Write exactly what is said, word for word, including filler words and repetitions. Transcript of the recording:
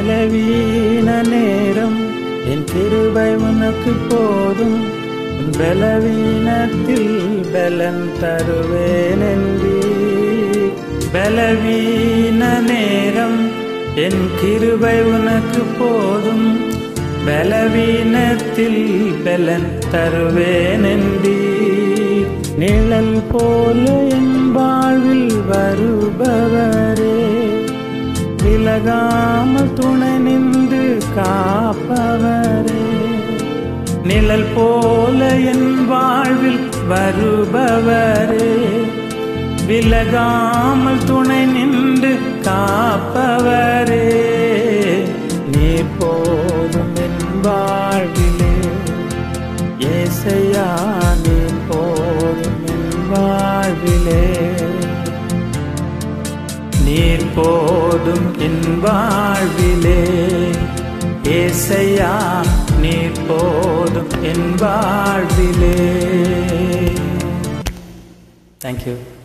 பலவீன நேரம் என் கிருபை உனக்கு போதும். உன் பலவீனத்தில் பலன் தருவேன் என்றீர். பலவீன நேரம் என் கிருபை உனக்கு போதும். பலவீனத்தில் பலன் தருவேன் என்றீர். நிழல் போல என் வாழ்வில் வருபவரே, விலகாமல் துணை நின்று காப்பவரே. நிழல் போல என் வாழ்வில் வருபவரே, விலகாமல் துணை நின்று காப்பவரே. நீர் போதும் என் வாழ்விலே ஏசையா, நீர் போதும் என் வாழ்விலே. நீர் போதும் என் வாழ்விலே ஏசையா, நீர் போதும் என் வாழ்விலே. Thank you.